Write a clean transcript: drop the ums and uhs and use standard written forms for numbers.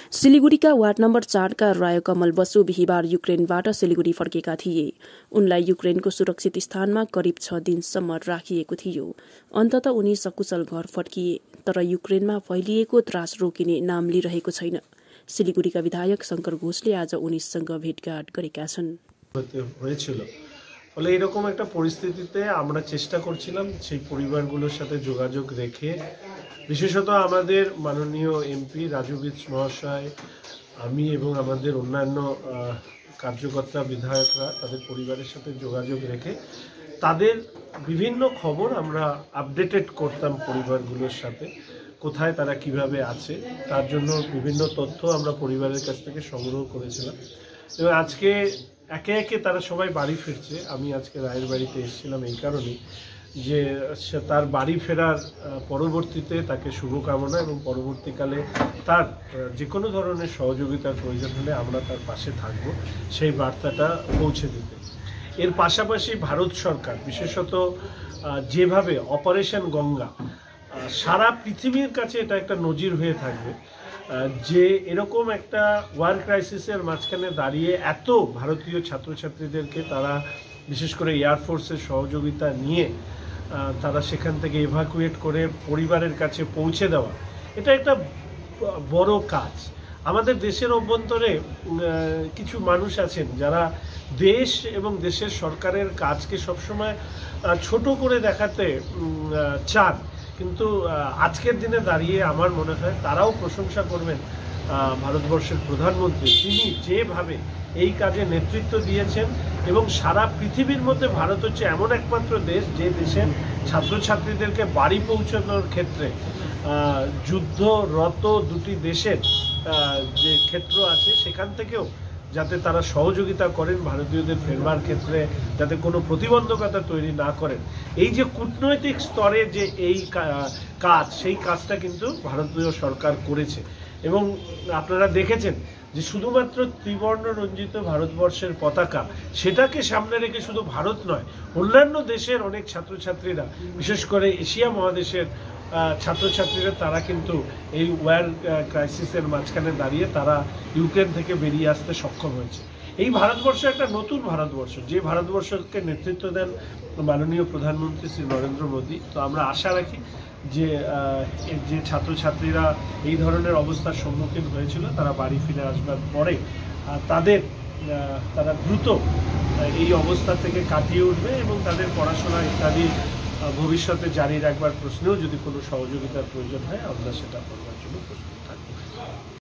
सिलिगुडीका ward number 4 का रायकमल बसु बिहिबार युक्रेनबाट सिलिगुडी फर्केका थिए। उनलाई युक्रेनको सुरक्षित स्थानमा करिब 6 दिनसम्म राखिएको थियो। अन्तत उनी सकुशल घर फर्किए, तर युक्रेनमा फैलिएको त्रास रोकिने नाम लिइरहेको छैन। सिलिगुडीका विधायक शंकर घोषले आज उनीसँग भेटघाट गरेका छन्। ফলে এরকম একটা পরিস্থিতিতে আমরা চেষ্টা করছিলাম সেই পরিবারগুলোর সাথে যোগাযোগ রেখে, বিশেষত আমাদের মাননীয় এমপি রাজু বিচ মহাশয়, আমি এবং আমাদের অন্যান্য কার্যকর্তা বিধায়করা তাদের পরিবারের সাথে যোগাযোগ রেখে তাদের বিভিন্ন খবর আমরা আপডেটেড করতাম। পরিবারগুলোর সাথে কোথায় তারা কিভাবে আছে তার জন্য বিভিন্ন তথ্য আমরা পরিবারের কাছ থেকে সংগ্রহ করেছিলাম। এবং আজকে একে একে তারা সবাই বাড়ি ফিরছে। আমি আজকে রায়ের বাড়িতে এসেছিলাম এই কারণে যে তার বাড়ি ফেরার পরবর্তীতে তাকে শুভকামনা এবং পরবর্তীকালে তার যে কোনো ধরনের সহযোগিতার প্রয়োজন হলে আমরা তার পাশে থাকব, সেই বার্তাটা পৌঁছে দিতে। এর পাশাপাশি ভারত সরকার বিশেষত যেভাবে অপারেশন গঙ্গা সারা পৃথিবীর কাছে এটা একটা নজির হয়ে থাকবে যে এরকম একটা ওয়ার ক্রাইসিসের মাঝখানে দাঁড়িয়ে এত ভারতীয় ছাত্রছাত্রীদেরকে তারা বিশেষ করে এয়ারফোর্সের সহযোগিতা নিয়ে তারা সেখান থেকে এভাকুয়েট করে পরিবারের কাছে পৌঁছে দেওয়া, এটা একটা বড় কাজ। আমাদের দেশের অভ্যন্তরে কিছু মানুষ আছেন যারা দেশ এবং দেশের সরকারের কাজকে সবসময় ছোট করে দেখাতে চান, কিন্তু আজকের দিনে দাঁড়িয়ে আমার মনে হয় তারাও প্রশংসা করবেন ভারতবর্ষের প্রধানমন্ত্রী, তিনি যেভাবে এই কাজে নেতৃত্ব দিয়েছেন। এবং সারা পৃথিবীর মধ্যে ভারত হচ্ছে এমন একমাত্র দেশ যে দেশের ছাত্রছাত্রীদেরকে বাড়ি পৌঁছানোর ক্ষেত্রে যুদ্ধরত দুটি দেশের যে ক্ষেত্র আছে সেখান থেকেও যাতে তারা সহযোগিতা করেন ভারতীয়দের ফেরবার ক্ষেত্রে, যাতে কোনো প্রতিবন্ধকতা তৈরি না করেন। এই যে কূটনৈতিক স্তরে যে এই কাজ, সেই কাজটা কিন্তু ভারতীয় সরকার করেছে। এবং আপনারা দেখেছেন যে শুধুমাত্র ত্রিবর্ণ রঞ্জিত ভারতবর্ষের পতাকা, সেটাকে সামনে রেখে শুধু ভারত নয়, অন্যান্য দেশের অনেক ছাত্রছাত্রীরা, বিশেষ করে এশিয়া মহাদেশের ছাত্রছাত্রীরা, তারা কিন্তু এই ওয়ার ক্রাইসিসের মাঝখানে দাঁড়িয়ে তারা ইউক্রেন থেকে বেরিয়ে আসতে সক্ষম হয়েছে। এই ভারতবর্ষ একটা নতুন ভারতবর্ষ, যে ভারতবর্ষকে নেতৃত্ব দেন মাননীয় প্রধানমন্ত্রী শ্রী নরেন্দ্র মোদী। তো আমরা আশা রাখি যে যে ছাত্রছাত্রীরা এই ধরনের অবস্থার সম্মুখীন হয়েছিল তারা বাড়ি ফিরে আসবার পরে তারা দ্রুত এই অবস্থা থেকে কাটিয়ে উঠবে এবং তাদের পড়াশোনা ইত্যাদি ভবিষ্যতে জারি রাখবার প্রশ্নেও যদি কোনো সহযোগিতার প্রয়োজন হয় আমরা সেটা করবার জন্য প্রস্তুত থাকব।